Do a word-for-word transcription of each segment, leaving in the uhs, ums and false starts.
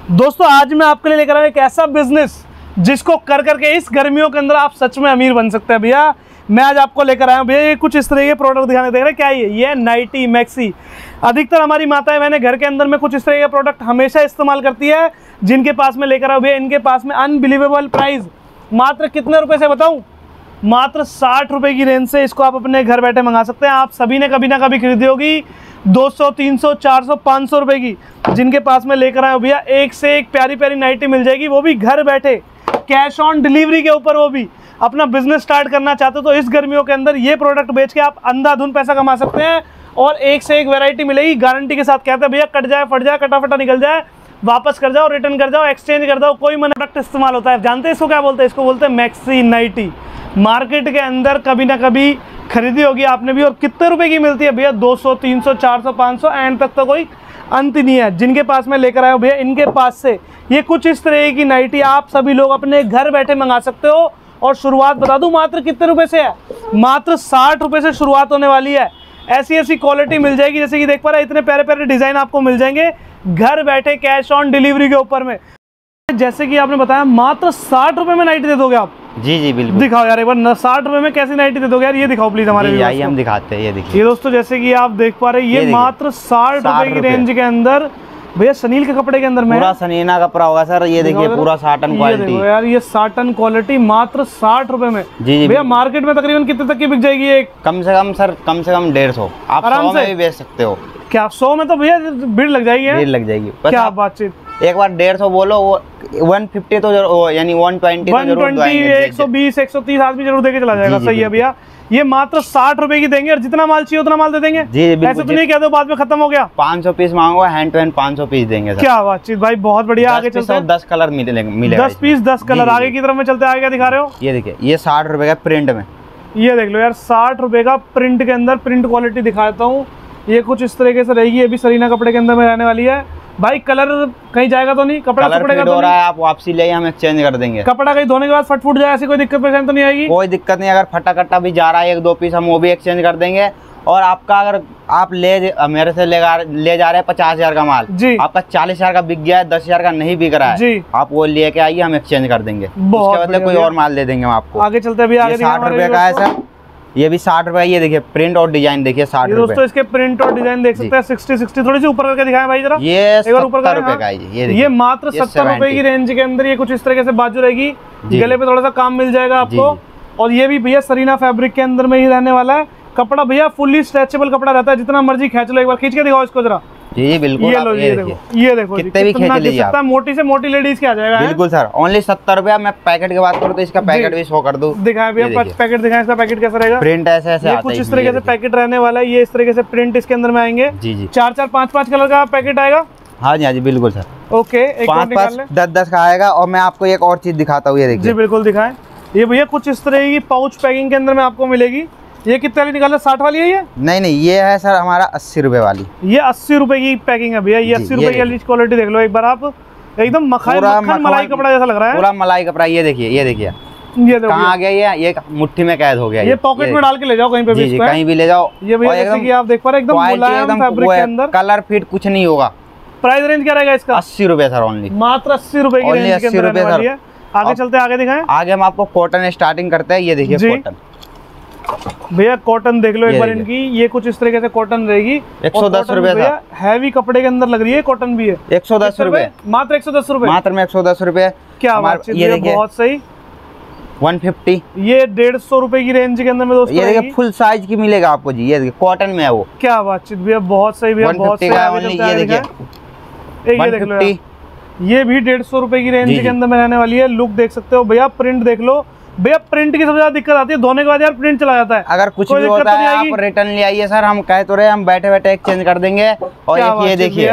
दोस्तों आज मैं आपके लिए लेकर आया एक ऐसा बिजनेस जिसको कर करके इस गर्मियों के अंदर आप सच में अमीर बन सकते हैं। भैया मैं आज आपको लेकर आया हूँ भैया ये कुछ इस तरह के प्रोडक्ट दिखाने देख रहे हैं क्या ये ये नाइटी मैक्सी। अधिकतर हमारी माताएं मैंने घर के अंदर में कुछ इस तरह के प्रोडक्ट हमेशा इस्तेमाल करती है, जिनके पास में लेकर आया भैया इनके पास में अनबिलीवेबल प्राइस मात्र कितने रुपए से बताऊँ, मात्र साठ रुपए की रेंज से इसको आप अपने घर बैठे मंगा सकते हैं। आप सभी ने कभी ना कभी खरीदी होगी दो सौ, तीन सौ, चार सौ, पाँच सौ रुपए की, जिनके पास में लेकर आए हो भैया एक से एक प्यारी प्यारी नाइटी मिल जाएगी, वो भी घर बैठे कैश ऑन डिलीवरी के ऊपर। वो भी अपना बिजनेस स्टार्ट करना चाहते हो तो इस गर्मियों के अंदर ये प्रोडक्ट बेच के आप अंधाधुन पैसा कमा सकते हैं और एक से एक वैरायटी मिलेगी गारंटी के साथ। कहते हैं भैया कट जाए फट जाए कटा फटा निकल जाए वापस कर जाओ, रिटर्न कर जाओ, एक्सचेंज कर जाओ, कोई मन प्रोडक्ट इस्तेमाल होता है। जानते हैं इसको क्या बोलते हैं? इसको बोलते हैं मैक्सी नाइटी। मार्केट के अंदर कभी ना कभी खरीदी होगी आपने भी, और कितने रुपए की मिलती है भैया? दो सौ, तीन सौ, चार सौ, पाँच सौ, एंड तक तो कोई अंत नहीं है। जिनके पास में लेकर आए हो भैया इनके पास से ये कुछ इस तरह की नाइटी आप सभी लोग अपने घर बैठे मंगा सकते हो। और शुरुआत बता दूं मात्र कितने रुपए से है, मात्र साठ रुपए से शुरुआत होने वाली है। ऐसी ऐसी क्वालिटी मिल जाएगी, जैसे कि देख पा रहे हैं इतने प्यारे प्यारे डिजाइन आपको मिल जाएंगे घर बैठे कैश ऑन डिलीवरी के ऊपर में। जैसे कि आपने बताया मात्र साठ रुपए में नाइटी दे दोगे आप? जी जी बिल्कुल। दिखाओ यार एक बार साठ रुपए में कैसी नाइटी दे दोगे यार, ये दिखाओ प्लीज हमारे लिए। आइए हम दिखाते हैं, ये देखिए। ये दोस्तों जैसे कि आप देख पा रहे हैं ये, ये मात्र साठ रुपए की रेंज के अंदर भैया सनील के कपड़े के अंदर में पूरा सनीना कपड़ा होगा सर। ये देखिए पूरा साटन क्वालिटी यार, ये साटन क्वालिटी मात्र साठ रुपए में। जी जी भैया मार्केट में तकरीबन कितने तक की बिक जाएगी ये? कम से कम सर कम से कम डेढ़ सौ आप आराम से भी बेच सकते हो। क्या सौ में तो भैया भीड़ लग जाएगी? भीड़ लग जाएगी। क्या बातचीत, एक बार डेढ़ सौ बोलो वो वन फिफ्टी तो यानी वन ट्वेंटी वन ट्वेंटी एक सौ बीस एक सौ तीस आदमी जरूर देके चला जाएगा। सही है भैया, ये मात्र साठ रुपए की देंगे और जितना माल चाहिए उतना माल दे देंगे। जी ऐसे तो नहीं कहते बाद में खत्म हो गया। पाँच सौ पीस मांगो हैंड टू हैंड पाँच सौ पीस देंगे सर। क्या बातचीत भाई, बहुत बढ़िया। आगे चलते हैं। दस कलर मिलेंगे, दस पीस दस कलर। आगे की तरफ में चलते हैं, आगे क्या दिखा रहे हो? ये देखिए ये साठ रुपए का प्रिंट में, ये देख लो यार साठ रुपए का प्रिंट के अंदर। प्रिंट क्वालिटी दिखाता हूँ, ये कुछ इस तरीके से रहेगी। ये भी सरीना कपड़े के अंदर में रहने वाली है। भाई कलर कहीं जाएगा तो नहीं? कपड़ा टुकड़ेगा तो नहीं? आप वापसी ले हम एक्सचेंज कर देंगे। कपड़ा कहीं धोने के बाद फट फूट जाए ऐसी कोई दिक्कत परेशानी तो नहीं आएगी? कोई दिक्कत नहीं। अगर फटा कट्टा भी जा रहा है एक दो पीस हम वो भी एक्सचेंज कर देंगे। और आपका अगर आप ले मेरे से ले, ले जा रहे हैं पचास हजार का माल जी, आपका चालीस हजार का बिक गया है, दस हजार का नहीं बिक रहा है जी, आप वो लेके आइए हम एक्सचेंज कर देंगे। उसके बदले कोई और माल दे देंगे हम आपको। आगे चलते हैं। आगे साठ रुपए का है सर, ये भी साठ रुपए। ये देखिए प्रिंट और डिजाइन देखिए साठ रुपए। दोस्तों इसके प्रिंट और डिजाइन देख सकते हैं। सिक्सटी सिक्सटी थोड़ी सी ऊपर करके दिखाएं भाई जरा। ये सत्तर रुपए का है। ये ये मात्र सत्तर रुपए की रेंज के अंदर ये कुछ इस तरीके से बाजू रहेगी, गले पे थोड़ा सा काम मिल जाएगा आपको। और ये भी भैया सरीना फैब्रिक के अंदर में ही रहने वाला है। कपड़ा भैया फुल्ली स्ट्रेचेबल कपड़ा रहता है, जितना मर्जी खींच लो। एक बार खींच के दिखाओ इसको जरा। जी जी बिल्कुल। ये लो, ये देखो, ये देखो कितने भी खींच लीजिए आप। मोटी से मोटी लेडीज के आ जाएगा। बिल्कुल सर, ओनली सत्तर रुपया। मैं पैकेट की बात करूँ तो इसका पैकेट भी शो कर दूं। दिखाएं भैया पैकेट दिखाएं, इसका पैकेट कैसा रहेगा? प्रिंट ऐसे ऐसे आता है, कुछ इस तरीके से पैकेट रहने वाला है। ये इस तरीके से प्रिंट इसके अंदर में आएंगे। जी जी। चार चार पाँच पाँच कलर का पैकेट आएगा। हाँ जी हाँ जी बिल्कुल सर। ओके, पाँच पाँच दस दस का आएगा। और मैं आपको एक और चीज दिखाता हूँ, ये देखिए। जी बिल्कुल दिखाएं। ये भैया कुछ इस तरह की पाउच पैकिंग के अंदर में आपको मिलेगी। ये कितने वाली निकाला? साठ वाली है ये? नहीं नहीं, ये है सर हमारा अस्सी रुपए वाली। ये अस्सी रुपए की पैकिंग है भैया। ये अस्सी रुपए की क्वालिटी देख लो एक बार आप, एकदम मखाई मक्खन मलाई कपड़ा जैसा लग रहा है। पूरा मलाई कपड़ा। ये देखिए, ये देखिए ये कहाँ आ गया? ये ये मुट्ठी में कैद हो गया। ये पॉकेट में डाल के ले जाओ कहीं पे भी, कहीं भी ले जाओ। ये भैया जैसे कि आप देख पा रहे हैं एकदम मुलायम फैब्रिक के अंदर, कलर फिट कुछ नहीं होगा। प्राइस रेंज क्या रहेगा इसका? अस्सी रुपए सर ओनली, मात्र अस्सी रुपए की रेंज के अंदर रहने वाली है। आगे चलते हैं, आगे दिखाएं। आगे हम आपको कॉटन स्टार्टिंग करते हैं। ये देखिए कॉटन भैया, कॉटन देख लो एक बार इनकी। ये कुछ इस तरीके से कॉटन रहेगी। एक सौ दस रुपए भैया हैवी कपड़े के अंदर लग रही है, कॉटन भी है। एक सौ दस रुपए मात्र, एक सौ दस रुपए मात्र में एक सौ दस रुपए। क्या बात है, ये बहुत सही। वन फिफ्टी, ये डेढ़ सौ रुपए की रेंज के अंदर में दोस्तों। ये देखिए फुल साइज की मिलेगा आपको जी। ये देखिए कॉटन में है वो। क्या बातचीत भैया, बहुत सही भैया, बहुत सही। ये देखिए ये देख लो, ये भी डेढ़ सौ रुपए की रेंज के अंदर में रहने वाली है। लुक देख सकते हो भैया, प्रिंट देख लो भैया। प्रिंट की सबसे ज्यादा दिक्कत आती है, धोने के बाद यार प्रिंट चला जाता है। अगर कुछ भी होता है आप रिटर्न ले आइए सर, हम कह तो रहे हम बैठे बैठे एक्सचेंज कर देंगे। और ये देखिए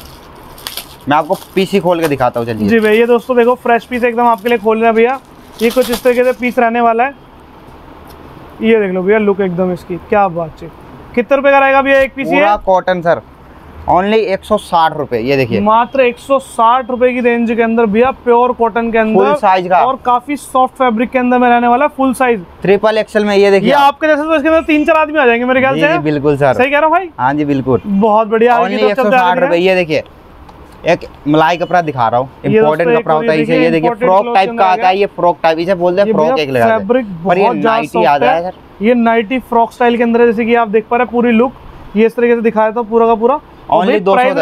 मैं आपको पीसी खोल के दिखाता हूँ। चलिए जी भैया, दोस्तों देखो फ्रेश पीस एकदम आपके लिए खोल रहे हैं भैया। ये कुछ इस तरीके से पीस रहने वाला है। ये देख लो भैया, लुक एकदम इसकी क्या बात है। कितने रुपए का रहेगा भैया एक पीस? ये कॉटन सर ओनली एक सौ साठ रुपए। ये देखिए मात्र एक सौ साठ रुपए की रेंज के अंदर भैया, प्योर कॉटन के अंदर, फुल साइज का और काफी सॉफ्ट फैब्रिक के अंदर में रहने वाला फुल साइज ट्रिपल एक्सएल में। ये देखिए ये आपके जैसे तो इसके अंदर तीन चार आदमी आ जाएंगे मेरे ख्याल से। बिल्कुल सर, सही कह रहा हूँ भाई? हाँ जी बिल्कुल, बहुत बढ़िया। एक सौ साठ रुपए। ये देखिए एक मलाई कपड़ा दिखा रहा हूँ, इम्पोर्टेंट कपड़ा होता है इसे, ये देखिए फ्रॉक टाइप का आता है, ये फ्रॉक टाइप इसे बोलते हैं फ्रॉक एक लगा फैब्रिक बहुत नाइटी आ जाए सर, ये नाइटी फ्रॉक स्टाइल के अंदर है, जैसे कि आप देख पा रहे हैं पूरी लुक ये इस तरीके से दिखाया था पूरा का पूरा। ओनली दो सौ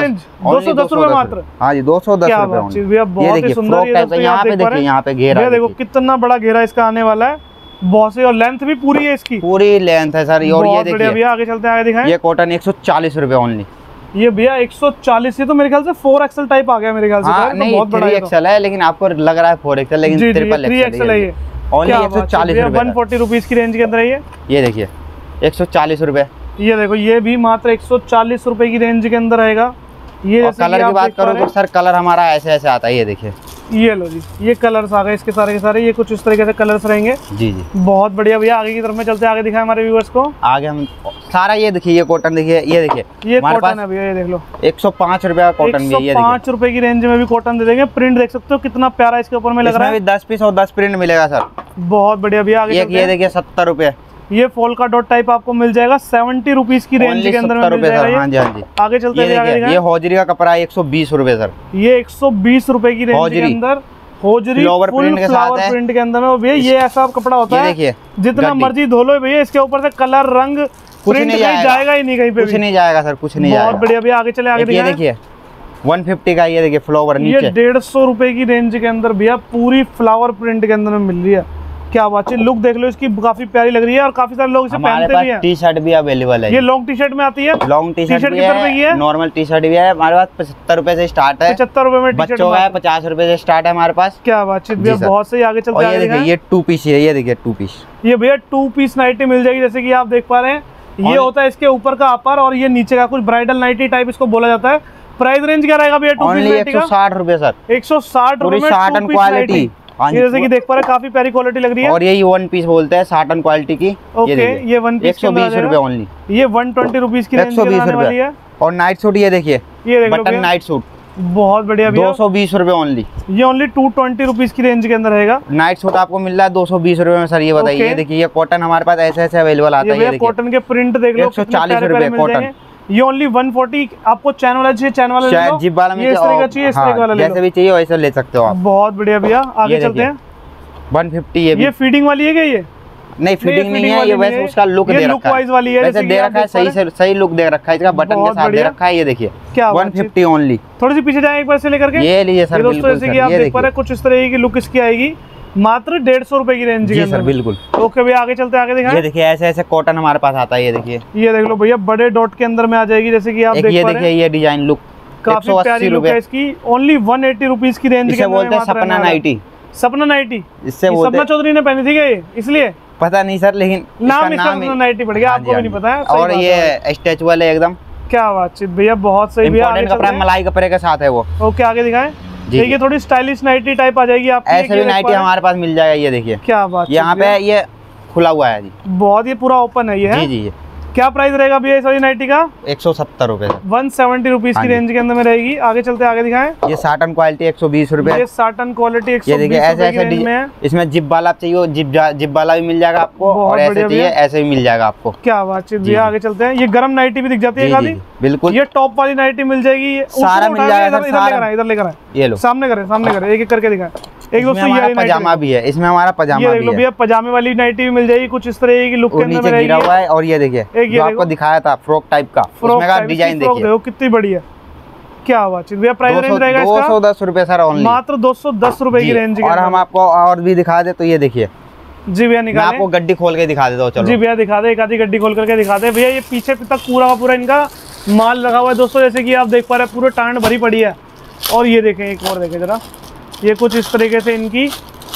दस रुपए मात्र। हाँ जी दो सौ दस रुपए। बहुत ही सुंदर, यहाँ पे देखिए, यहाँ पे घेरा देखो कितना बड़ा घेरा इसका आने वाला है, बहुत से, और लेंथ भी पूरी है इसकी, पूरी लेंथ है सर। और ये देखिए भैया आगे चलते हैं, आगे दिखाएं। ये कॉटन एक सौ चालीस रुपए ओनली। ये भैया एक सौ चालीस, ये तो मेरे ख्याल से फोर एक्सएल टाइप आ गया मेरे ख्याल से। हाँ, नहीं, बहुत बड़ा एक्सएल है, लेकिन आपको लग रहा है फोर एक्सएल, लेकिन ट्रिपल एक्सएल है ये। ओनली एक सौ चालीस रुपए, वन फोर्टी रुपीज की रेंज के अंदर है ये। ये देखिए एक सौ चालीस रुपए। ये देखो ये भी मात्र एक सौ चालीस रुपए की रेंज के अंदर रहेगा। ये और कलर की बात करो तो सर कलर हमारा ऐसे ऐसे आता है, ये देखिए ये लो जी, ये कलर्स आ गए इसके सारे के सारे, ये कुछ इस तरीके से कलर्स रहेंगे। जी जी बहुत बढ़िया भैया। आगे की तरफ में चलते हैं, आगे दिखाएं हमारे व्यूअर्स को। आगे हम सारा ये देखिए, ये कॉटन देखिए, ये देखिए ये कॉटन है भैया, ये देख लो एक सौ पाँच रुपए का कॉटन भी है, ये पाँच रुपए की रेंज में भी कॉटन दे देंगे। प्रिंट देख सकते हो कितना प्यारा इसके ऊपर में लग रहा है, दस पीस और दस प्रिंट मिलेगा सर। बहुत बढ़िया भैया। आगे ये देखिए सत्तर रुपए, ये फॉल का डॉट टाइप आपको मिल जाएगा सेवेंटी रुपीज की रेंज के अंदर में मिल जाएगा। हाँ जी हाँ जी। आगे चलते हैं, ये होजरी का कपड़ा है एक सौ बीस रुपए सर। ये एक सौ बीस रुपए की रेंज के अंदर होजरी फ्लावर प्रिंट के साथ है, प्रिंट के अंदर में भैया ये ऐसा कपड़ा होता है, देखिए जितना मर्जी धो लो भैया, इसके ऊपर से कलर रंग कुछ नहीं जाएगा ही नहीं, कहीं पे कुछ नहीं जाएगा सर, कुछ नहीं जाएगा। बहुत बढ़िया भैया। आगे चले, आगे देखिए एक सौ पचास का, ये देखिए फ्लावर नीचे, ये डेढ़ सौ रुपए की रेंज के अंदर भैया पूरी फ्लावर प्रिंट के अंदर में मिल रही है। क्या बात है, लुक देख लो इसकी, काफी प्यारी लग रही है और काफी सारे लोग इसे पहनते भी हैं। टी शर्ट भी अवेलेबल है, ये लॉन्ग टी शर्ट में आती है, लॉन्ग टी शर्ट भी है, नॉर्मल टी शर्ट भी है हमारे पास। पचहत्तर रुपए से स्टार्ट है, पचहत्तर रुपए में बच्चों का है, पचास रुपए से स्टार्ट है हमारे पास। क्या बात है भैया, बहुत सही। आगे चलते हैं, ये देखिए ये टू पीस है, ये देखिए टू पीस, ये भैया टू पीस नाइटी मिल जाएगी, जैसे कि आप देख पा रहे हैं। ये होता है इसके ऊपर का अपर और ये नीचे का, कुछ ब्राइडल नाइटी टाइप इसको बोला जाता है। प्राइस रेंज क्या रहेगा भैया टू पीस नाइटी का? एक सौ साठ रुपए सर, एक सौ साठ रुपए में साटन क्वालिटी, ये जैसे कि देख पा रहे हैं काफी प्यारी क्वालिटी लग रही है। और यही वन पीस बोलते हैं साटन क्वालिटी की। ओके, ये वन पीस एक सौ बीस रुपए ओनली, ये वन ट्वेंटी रुपीज की एक सौ बीस रुपए। और नाइट सूट ये देखिए, ये बटन नाइट सूट बहुत बढ़िया, दो सौ बीस रुपए ओनली। ये ओनली टू ट्वेंटी रुपीज की रेंज के अंदर रहेगा। नाइट सूट आपको मिल रहा है दो सौ बीस रुपए में सर। ये बताइए, देखिए ये कॉटन हमारे पास ऐसे ऐसे अवेलेबल आता है, ये कॉटन के प्रिंट देख लो, एक सौ चालीस रुपए कॉटन। ये ओनली वन फोर्टी। आपको चैन वाला चाहिए, चैन वाला ले लो, जिप वाला में ये इस तरह का चाहिए, इस तरह वाला ले लो, जैसे भी चाहिए वैसे ले सकते हो आप। बहुत बढ़िया भैया। आगे चलते हैं, वन फिफ्टी। ये ये फीडिंग वाली है क्या? ये नहीं फीडिंग नहीं है, ये वैसे उसका लुक दे रखा है, वाली है, वैसे दे रखा है, सही से सही लुक दे रखा है, इसका बटन के साथ दे रखा है। ये देखिए क्या वन फिफ्टी ओनली। थोड़ी सी पीछे जाए एक बार से लेकर के, ये लीजिए सर, दोस्तों जैसे कि आप देख पा रहे हैं कुछ इस तरह की लुक इसकी आएगी, मात्र डेढ़ सौ रुपए की रेंज के अंदर। बिल्कुल ओके भैया, आगे चलते हैं, आगे दिखाएं। ये देखिए ऐसे ऐसे कॉटन हमारे पास आता है, ये देखिए, ये देख लो भैया बड़े डॉट के अंदर में आ जाएगी, जैसे कि आप देख पा रहे हैं। ये देखिए ये डिजाइन लुक काफी प्यारी लुक है इसकी, ओनली वन एटी रुपीज की रेंज के अंदर। बोलते हैं सपना नाइटी, सपना नाइटी, इससे सपना चौधरी ने पहनी थी क्या ये? इसलिए पता नहीं सर, लेकिन नाम इसका सपना नाइटी पड़ गया, आपको भी नहीं पता है। और ये स्ट्रेचेबल है एकदम। क्या बात है भैया, बहुत सही भैया। इंपॉर्टेंट कपड़ा मलाई कपड़े के साथ है वो। ओके, आगे दिखाएं। देखिए थोड़ी स्टाइलिश नाइटी टाइप आ जाएगी आपको, ऐसे भी नाइटी हमारे पास मिल जाएगा। ये देखिए क्या बात, यहाँ पे ये खुला हुआ है जी, बहुत, ये पूरा ओपन है ये। जी जी। क्या प्राइस रहेगा भैया इस वाली नाइटी का? एक सौ सत्तर रुपए, वन सेवेंटी रुपीज की रेंज के अंदर में रहेगी। आगे चलते हैं, आगे दिखाएं। ये साटन क्वालिटी एक सौ बीस रुपए, ये साटन क्वालिटी एक सौ बीस रुपए की रेंज में है। इसमें जिप वाला चाहिए, जिप जिप वाला भी मिल जाएगा आपको, और ऐसे चाहिए ऐसे भी मिल जाएगा आपको। क्या बात है भैया, आगे चलते हैं। ये गरम नाइटी भी दिख जाती है खाली, बिल्कुल। ये टॉप वाली नाइटी मिल जाएगी, सारा मिल जाएगा। इधर लेकर इधर लेकर ये लो, सामने करें, सामने करें, एक एक करके दिखाएं। एक दोस्तों ये पजामा भी है, इसमें हमारा पजामा भी है। भैया पजामे वाली नाइटी भी मिल जाएगी, कुछ इस तरह की लुक के अंदर गिरा हुआ है। और ये देखिए जो आपको दिखाया था फ्रॉक टाइप का, उसमें का डिजाइन देखिए कितनी बढ़िया। क्या बात है भैया, प्राइस रेंज रहेगा इसका? दो सौ दस रुपए सर ओनली, मात्र दो सौ दस रुपए की रेंज। और हम आपको और भी दिखा दे तो ये देखिए जी भैया, निकालें। मैं आपको गड्डी खोल के दिखा देता हूँ। चलो जी भैया दिखा दे, एक आधी गड्डी खोल करके दिखा दे भैया। ये पीछे तक पूरा का पूरा इनका माल लगा हुआ है दोस्तों, जैसे कि आप देख पा रहे हैं, पूरे टांड भरी पड़ी है। और ये देखें, एक और देखें जरा, ये कुछ इस तरीके से इनकी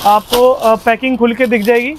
आपको पैकिंग खुल के दिख जाएगी।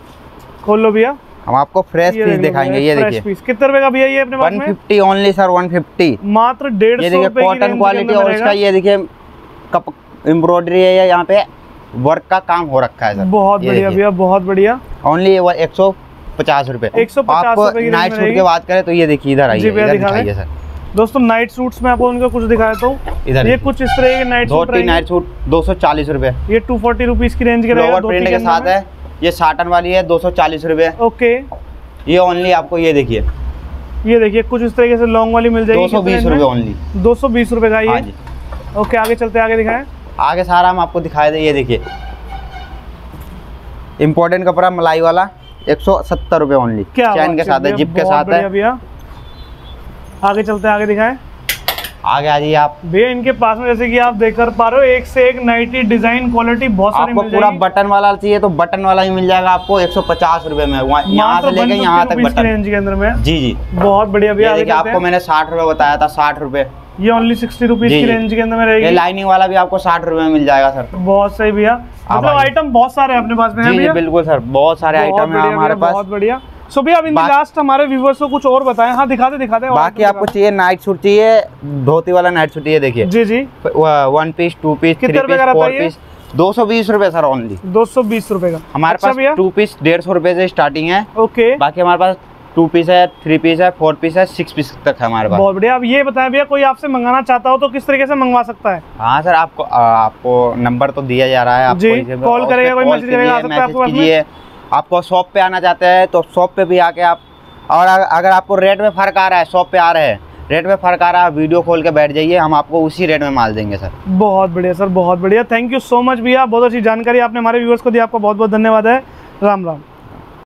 खोल लो भैया, हम आपको फ्रेश पीस दिखाएंगे। ये देखिए कितने रुपए का भैया ये अपने पास में? One fifty only sir, one fifty, मात्र डेढ़ सौ रुपए की कॉटन क्वालिटी। और इसका ये देखिए कप एम्ब्रॉयडरी है, यहाँ पे वर्क का काम हो रखा है सर। बहुत बढ़िया भैया, बहुत बढ़िया। ओनली एक सौ पचास रुपए, एक सौ पचास रुपए की। नाइट सूट की बात करें तो ये देखिए, इधर आइए, इधर दिखाइए सर। दोस्तों नाइट सूट्स में आपको उनका कुछ दिखाया तो इधर ये कुछ इस तरह के नाइट सूट नाइट सूट दो सौ चालीस रुपए, ये टू फोर्टी रुपीज की रेंज के रहेगा, प्रिंट के साथ है। ये साटन वाली है, दो सौ चालीस रुपए। ओके, ये ओनली आपको ये देखिए, ये देखिए कुछ इस तरीके से लॉन्ग वाली मिल जाएगी, दो सौ बीस रुपए ओनली, दो सौ बीस रुपए का ये। ओके, आगे चलते आगे दिखाएं। आगे सारा हम आपको दिखाए दे। ये देखिए इम्पोर्टेंट कपड़ा मलाई वाला, एक सौ सत्तर रुपए ओनली, चैन के साथ है, जिप के साथ है भैया। आगे चलते आगे दिखाएं। आगे आ जाइए आप भैया, इनके पास में जैसे कि आप देख कर पा रहे हो एक से एक नाइटी डिजाइन क्वालिटी बहुत सारी आपको मिल पूरा बटन वाला चाहिए तो बटन वाला ही मिल जाएगा आपको एक सौ पचास रुपए में, यहाँ से लेके यहाँ तक बटन रेंज के अंदर में। जी जी बहुत बढ़िया भैया। देखिए आपको मैंने साठ रुपए बताया था, साठ रुपए, ये ओनली सिक्सटी रुपीज की रेंज के अंदर में रहेगी। लाइनिंग वाला भी आपको साठ रुपए में मिल जाएगा सर। बहुत सही भैया, मतलब आइटम बहुत सारे हैं अपने पास में। जी बिल्कुल सर, बहुत सारे आइटम है हमारे पास। बहुत बढ़िया। सो भैया अब इन लास्ट हमारे व्यूअर्स को कुछ और बताएं। हाँ दिखाते दिखाते। बाकी आपको चाहिए नाइट सूट, चाहिए धोती वाला नाइट सूट, ये देखिए जी जी, one piece, two piece, three piece, four piece, दो सौ बीस रुपए सर ओनली। दो सौ बीस रुपए का हमारे पास टू पीस डेढ़ सौ रुपए से स्टार्टिंग है। ओके, बाकी हमारे पास टू पीस है, थ्री पीस है, फोर पीस है, सिक्स पीस तक है हमारे पास। बहुत बढ़िया। अब ये बताएं भैया, कोई आपसे मंगाना चाहता हो तो किस तरीके से मंगवा सकता है? हाँ सर, आपको आपको नंबर तो दिया जा रहा है, आपको कॉल करेगा, कोई मैसेज करेगा, मैसेज कीजिए। आपको शॉप पे आना चाहते हैं तो शॉप पे भी आके आप, और अगर आपको रेट में फर्क आ रहा है, शॉप पे आ रहे हैं, रेट में फर्क आ रहा है, वीडियो खोल के बैठ जाइए, हम आपको उसी रेट में माल देंगे सर। बहुत बढ़िया सर, बहुत बढ़िया। थैंक यू सो मच भैया, बहुत अच्छी जानकारी आपने हमारे व्यूअर्स को दी, आपका बहुत बहुत धन्यवाद है। राम राम।